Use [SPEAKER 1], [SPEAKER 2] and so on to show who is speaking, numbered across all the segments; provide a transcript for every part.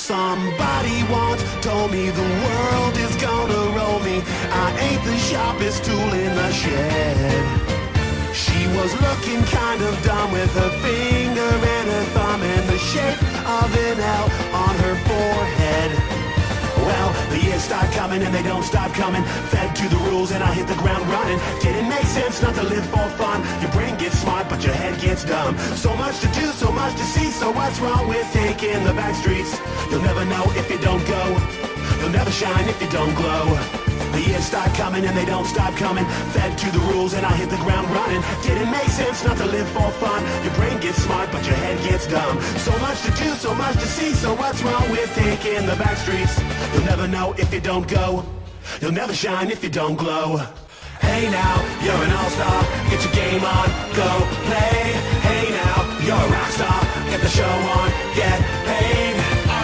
[SPEAKER 1] Somebody once told me the world is gonna roll me. I ain't the sharpest tool in the shed. She was looking kind of dumb with her finger and her thumb in the shape of an L on her forehead. Well, the years start coming and they don't stop coming. Fed to the rules and I hit the ground running. Didn't make sense not to live for fun. Your brain gets smart but your head gets dumb. So much to do, so much to see. So what's wrong with taking the back streets? You'll never know if you don't go. You'll never shine if you don't glow. The years start coming and they don't stop coming. Fed to the rules and I hit the ground running. Didn't make sense not to live for fun. Your brain gets smart but your head gets dumb. So much to do, so much to see. So what's wrong with taking the back streets? You'll never know if you don't go. You'll never shine if you don't glow. Hey now, you're an all-star. Get your game on, go play. Hey now, you're a rock star. Get the show on, get paid.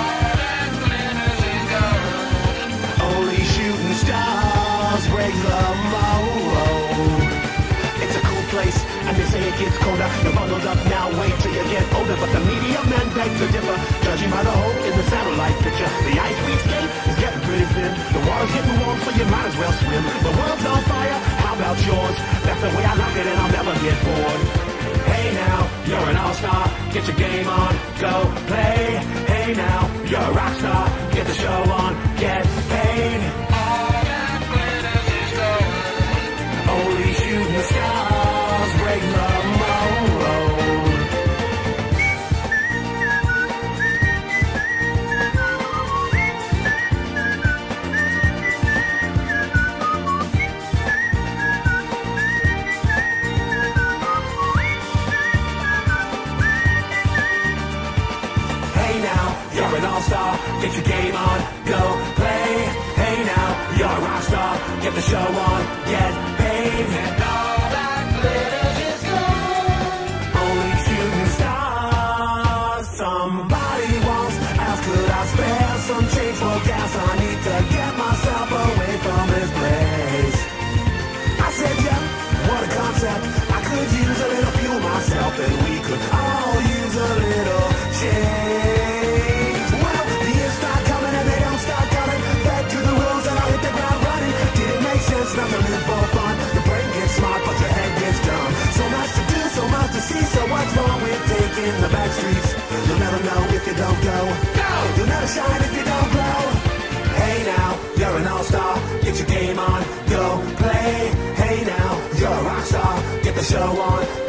[SPEAKER 1] Only shooting stars break the mold. It's a cool place, and they say it gets colder. You're bundled up now, wait till you get older. But the media men beg to differ, judging by the hole in the satellite picture. The ice we skate is getting pretty thin. The water's getting warm, so you might as well swim. The world's on fire, how about yours? That's the way I like it, and I'll never get bored. Hey now, you're an all-star. Get your game on, go play. Hey now, you're a rock star. Get the show on, get paid. All that glitters is gold. Only shooting stars break the mold. You're an all-star, get your game on, go play. Hey now, you're a rock star, get the show on, get paid. And all that glitters is gold. Only shooting stars. Somebody once asked, could I spare some change for gas? I need to get myself away from this place. I said, yeah, what a concept. I could use a little fuel myself, and we could all use a little change. Not to live for fun. Your brain gets smart, but your head gets dumb. So much to do, so much to see. So what's wrong with taking the back streets? You'll never know if you don't go. Go! You'll never shine if you don't glow. Hey now, you're an all-star. Get your game on, go play. Hey now, you're a rock star. Get the show on.